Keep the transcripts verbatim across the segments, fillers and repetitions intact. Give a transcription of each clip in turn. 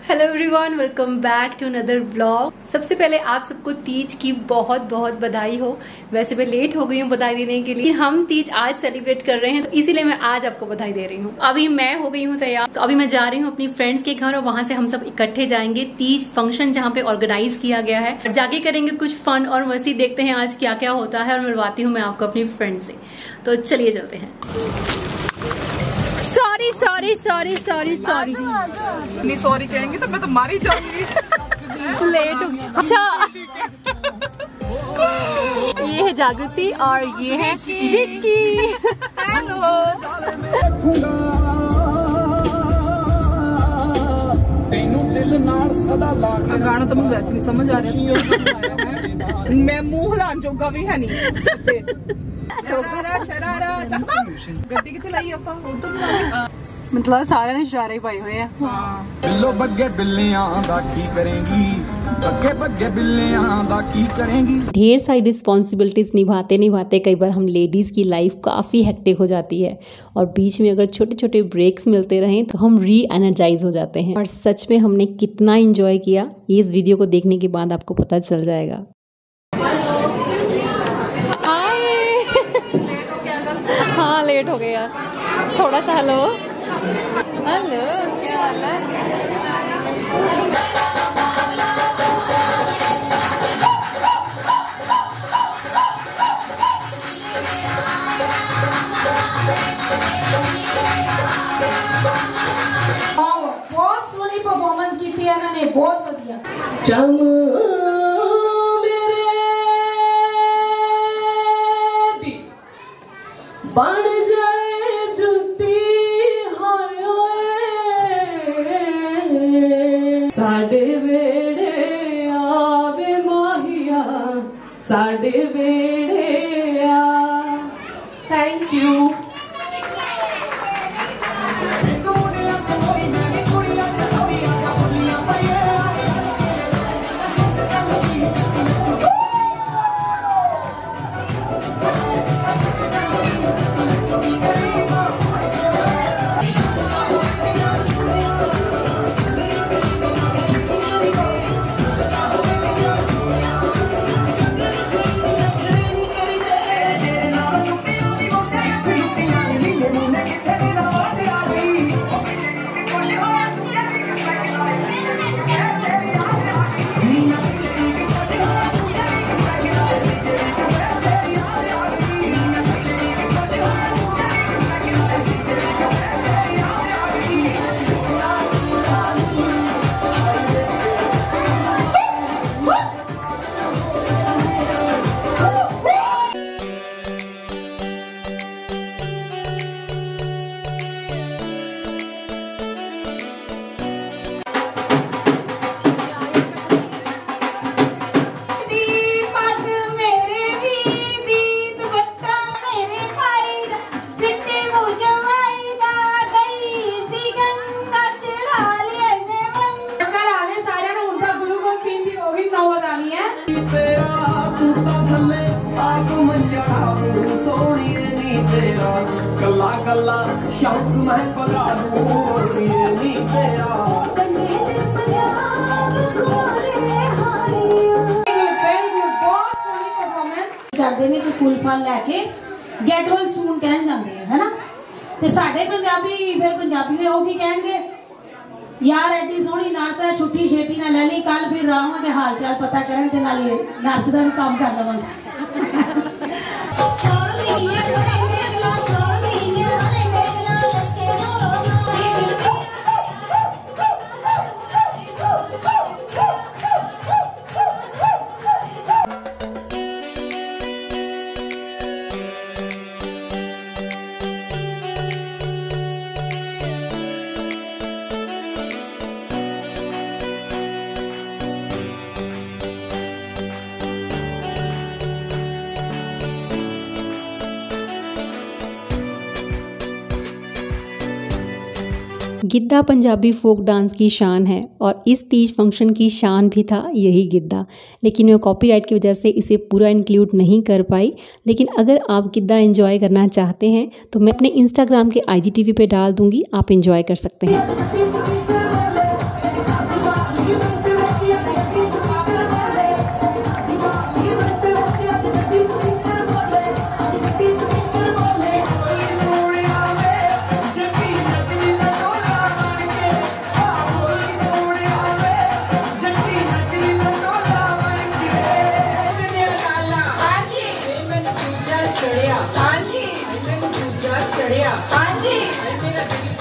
Hello everyone, welcome back to another vlog. सबसे पहले आप सबको तीज की बहुत बहुत बधाई हो। वैसे मैं लेट हो गई हूँ बधाई देने के लिए। हम तीज आज सेलिब्रेट कर रहे हैं तो इसीलिए मैं आज आपको बधाई दे रही हूँ। अभी मैं हो गई हूँ तैयार, तो अभी मैं जा रही हूँ अपनी फ्रेंड्स के घर और वहां से हम सब इकट्ठे जाएंगे तीज फंक्शन जहाँ पे ऑर्गेनाइज किया गया है। और जाके करेंगे कुछ फन और मस्ती। देखते हैं आज क्या क्या होता है और मिलवाती हूँ मैं आपको अपनी फ्रेंड से। तो चलिए चलते हैं। Sorry sorry sorry sorry sorry नहीं सॉरी कहेंगे तो मैं तो मारी जाऊंगी। लेट हो गया। अच्छा ये है जागृति और ये है विक्की। हेलो। गाना तो मैं वैसे नहीं समझ आ रहा। मैं मुंह हिलान जोगा भी है नहीं। शरारा शरारा गड्डी कितने लाई आपा उधर मतलब सारे ने शरारे पाए हुए हैं। बिल्लो बग्गे बिल्लियां दा की करेंगी, बग्गे बग्गे बिल्लियां दा की करेंगी। ढेर सारी रिस्पॉन्सिबिलिटीज निभाते निभाते कई बार हम लेडीज़ की लाइफ काफ़ी हेक्टिक हो जाती है और बीच में अगर छोटे छोटे ब्रेक्स मिलते रहें तो हम री एनर्जाइज हो जाते हैं। और सच में हमने कितना इंजॉय किया ये इस वीडियो को देखने के बाद आपको पता चल जाएगा। हाँ लेट हो गया थोड़ा सा। हेलो हेलो क्या हाल है? बहुत सोनी परफॉर्मेंस की थी इन्होंने, बहुत बढ़िया। चम बन जाए जुती हाय साडे वेड़े आवे माहिया साडे वेड़े आ। Thank you. गल्ला गल्ला शौक मैं पगा दूं नी तेरा वेरी गुड, बहुत सोनी परफॉर्मेंस करते ने। फुल फल लैके गेट वेल सून कहन जाते हैं है ना। ते साडे पंजाबी फिर पंजाबी वो की कहणगे यार एडी सोहनी नर्स है छुट्टी छेती ना ले ली, कल फिर आवांगे हाल चाल पता करन ते नाल नर्स दा भी काम कर लवांगे। गिद्दा पंजाबी फोक डांस की शान है और इस तीज फंक्शन की शान भी था यही गिद्दा, लेकिन मैं कॉपीराइट की वजह से इसे पूरा इंक्लूड नहीं कर पाई। लेकिन अगर आप गिद्दा एंजॉय करना चाहते हैं तो मैं अपने इंस्टाग्राम के आई जी टी वी पे डाल दूंगी, आप एंजॉय कर सकते हैं।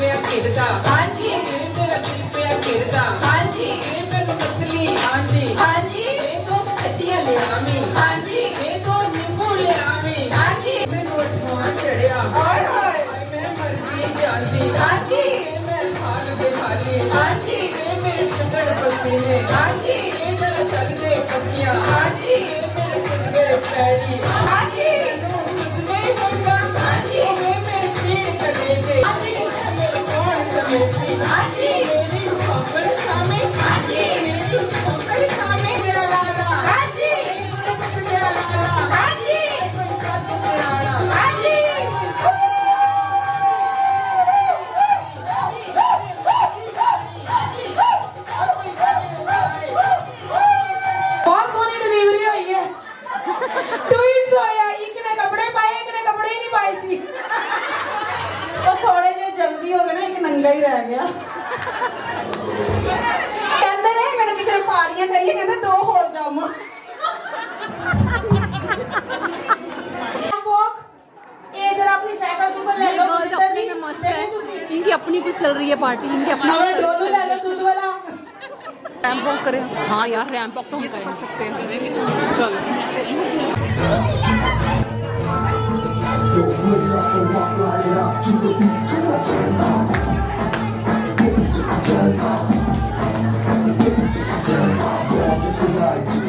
पे खेलता, हाँ जी मेरा दिल पे खेलता, हाँ जी मैंने पतली, हाँ जी हाँ जी तो खटिया ले आमी, हाँ जी तो नींबू ले आमी, हाँ जी मैंने उठवा चढ़िया, हाय हाय मैं मर्जी जाती, हाँ जी मैं भाग बेहाली, हाँ जी मेरे चंगड़ पसीने, हाँ जी जरा चल दे पकिया, हाँ जी मेरे सुन गए पैरी, हाँ जी कुछ नहीं होगा, हाँ जी मेरे पीर कलेजे, हाँ जी मेरे कौन समझी, हाँ जी मेरी सोपड़ सामे, हाँ जी मेरी सोपड़ सामे जरा लाला, हाँ जी जरा लाला, हाँ जी कोई साथ से आया, हाँ जी बहुत सोनी डिलीवरी हुई है। ट्विंस होया, एक ने कपड़े पाए, एक ने कपड़े ही नहीं पाए सी। तो थोड़े जे जल्दी हो गए ना, एक नंगा ही रह गया। कहते नहीं मैंने किसी ने पारियां करिए, कहते दो होर जामा। ये जरा अपनी साइकिल सुकल ले लो गर्ल्स गीता अपने जी, में मस्त देखो है। तुसी। इनकी अपनी कुछ चल रही है पार्टी, इनकी अपनी हमारा डोलू ले लो दूध वाला। रैंप वॉक करें। हाँ यार रैंप वॉक तो हम कर सकते हैं। चलो Yo, blaze up and walk, light it up to the beat. Come on, turn up. Turn up. Turn up. All this we like to.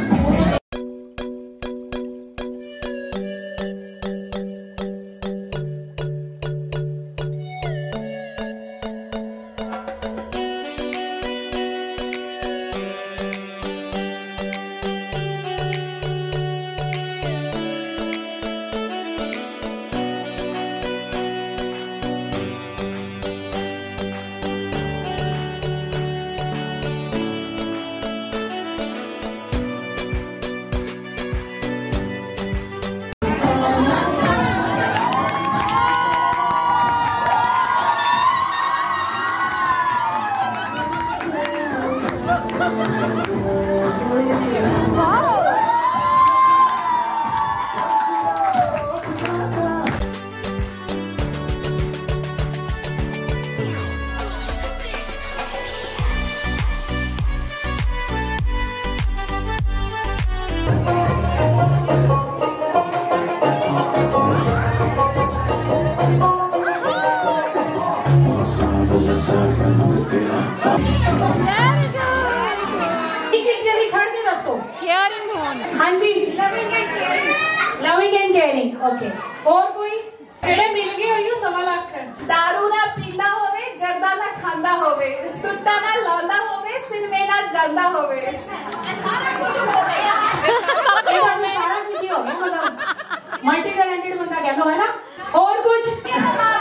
Caring होन, हाँ जी लविंग एंड केयरिंग, ओके। और कोई ਜਿਹੜੇ ਮਿਲ ਗਏ ਹੋਈਓ ਸਵਾ ਲੱਖ दारू ना पींदा होवे, जर्दा ना खांदा होवे, सुट्टा ना लांदा होवे, सिनेमे ना जांदा होवे। सारा कुछ हो गया। ये तो अभी सारा कुछ ही हो गया, मतलब मल्टी टैलेंटेड बंदा कह लो, है ना। और कुछ है,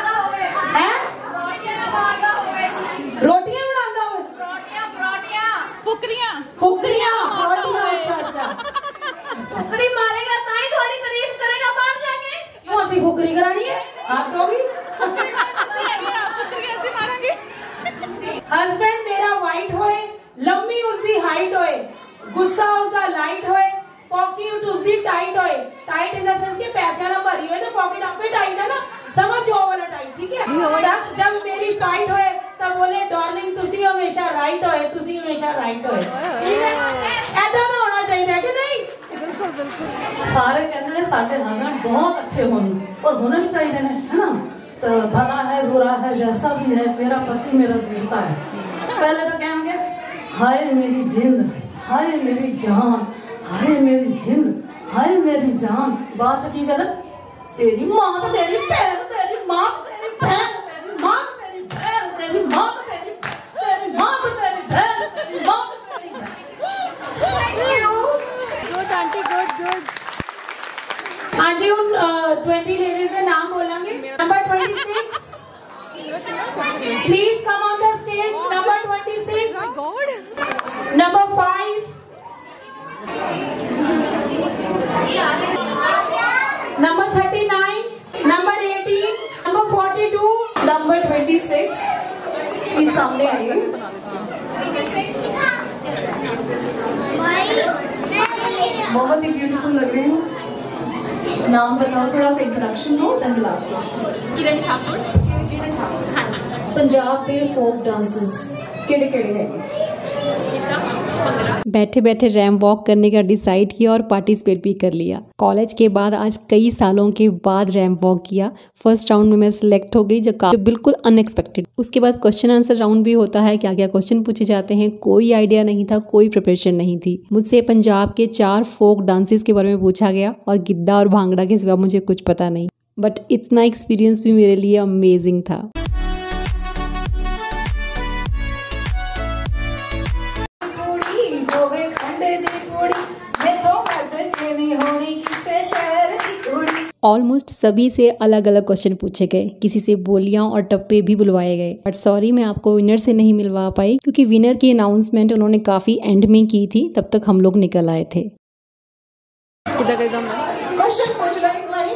रोटियां बनाता हो, फुकरियां फुकरियां, रोटियां, अच्छा अच्छा। फुकरी मारेगा ताई थोड़ी तारीफ करेगा बाहर जाके। क्यों ऐसी फुकरी करानी है आप तो भी। हस्बैंड मेरा वाइट होए, लंबी उसकी हाइट होए, गुस्सा उसका लाइट होए, पॉकेट उसकी टाइट होए। टाइट इन द सेंस कि पैसे ना भरी होए तो पॉकेट आप पे टाइट है ना, समझ जो वाला टाइट, ठीक है। जब जब मेरी फाइट होए तब बोले डार्लिंग तुसी हमेशा राइट होए, तुसी हमेशा राइट होए, ठीक है। ऐसा तो होना चाहिए कि नहीं। सारे कहते हैं साढ़े हस्बैंड बहुत अच्छे होने और होने भी चाहिए है ना। तो भला है बुरा है जैसा भी है, मेरा पति मेरा जीता है। पहले तो कहेंगे हाय मेरी जिंद, हाय मेरी जान, हाय मेरी जिंद, हाय मेरी जान। बात तो ठीक है ना, तेरी माँ तो तेरी बहन, तेरी माँ तो तेरी बहन, तेरी माँ तो तेरी बहन, तेरी माँ तो तेरी तेरी माँ तो तेरी बहन, तेरी माँ तो तेरी बहन। Good aunty, good good. हाँ जी, उन ट्वेंटी लेडीज के नाम बोलेंगे। Number twenty six, please come on the stage. Number twenty six, god. Number five, number thirty nine, number eighteen, number forty two, number twenty six please सामने आइए। बहुत ही beautiful लग रहे हैं। नाम बताओ, थोड़ा सा इंट्रोडक्शन दो, then will ask. Kiran Thakur. हाँ जी। पंजाब के फोक डांसेस केड़े केड़े है? बैठे बैठे रैम वॉक करने का डिसाइड किया और पार्टिसिपेट भी कर लिया। कॉलेज के बाद आज कई सालों के बाद रैम वॉक किया। फर्स्ट राउंड में मैं सिलेक्ट हो गई, जो काफी बिल्कुल अनएक्सपेक्टेड। उसके बाद क्वेश्चन आंसर राउंड भी होता है, क्या क्या क्वेश्चन पूछे जाते हैं, कोई आइडिया नहीं था, कोई प्रिपरेशन नहीं थी। मुझसे पंजाब के चार फोक डांसेस के बारे में पूछा गया और गिद्दा और भांगड़ा के सिवा मुझे कुछ पता नहीं, बट इतना एक्सपीरियंस भी मेरे लिए अमेजिंग था। ऑलमोस्ट सभी से अलग अलग क्वेश्चन पूछे गए, किसी से बोलियां और टप्पे भी बुलवाए गए। बट सॉरी, मैं आपको विनर से नहीं मिलवा पाई, क्योंकि विनर की अनाउंसमेंट उन्होंने काफी एंड में की थी, तब तक हम लोग निकल आए थे। क्वेश्चन पूछ लो एक बारी।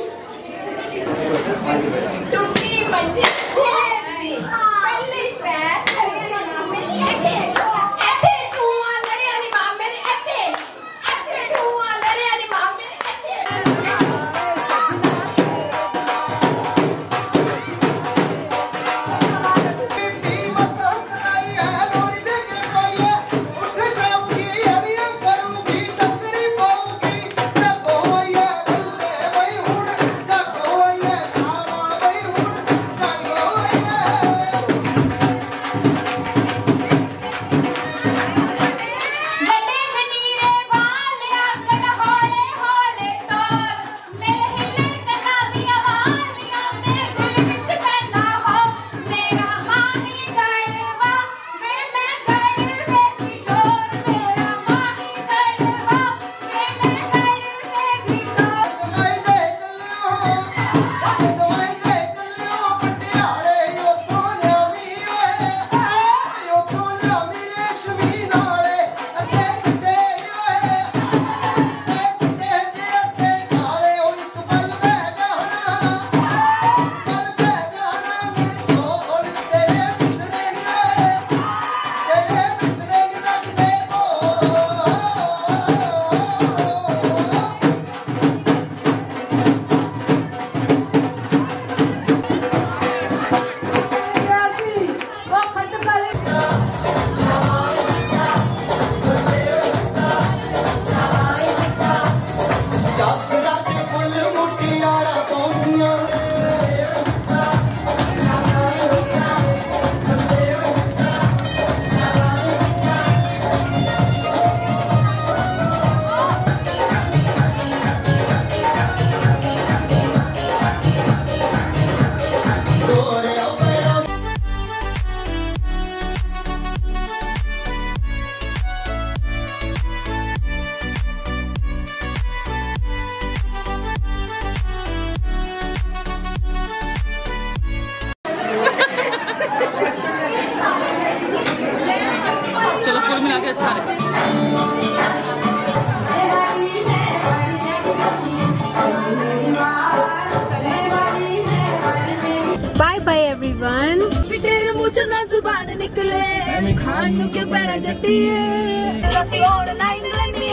Bye bye everyone. तेरे मुंह चों ना जुबान निकले, मैं खान नूं के पैणा जट्टीए, राती ऑनलाइन रहंदी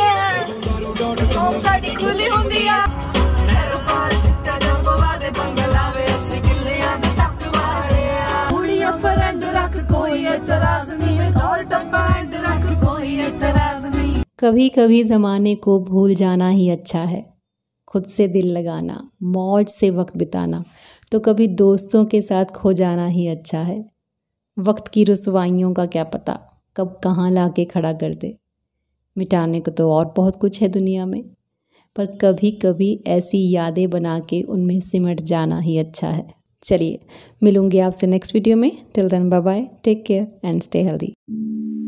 है, होम साडी खुली हुंदी आ, मेरे पार कित्ता जंबवा दे बंगला वे अस्सी किल्लियां दे टक वाले आ, कुड़ियां फ्रेंड रख कोई एतराज नहीं, और डब्बा एंड रख कोई एतराज नहीं। कभी कभी ज़माने को भूल जाना ही अच्छा है, खुद से दिल लगाना, मौज से वक्त बिताना, तो कभी दोस्तों के साथ खो जाना ही अच्छा है। वक्त की रुसवाइयों का क्या पता कब कहाँ लाके खड़ा कर दे। मिटाने को तो और बहुत कुछ है दुनिया में, पर कभी कभी ऐसी यादें बना के उनमें सिमट जाना ही अच्छा है। चलिए, मिलूंगी आपसे नेक्स्ट वीडियो में। Till then bye bye, take care and stay healthy.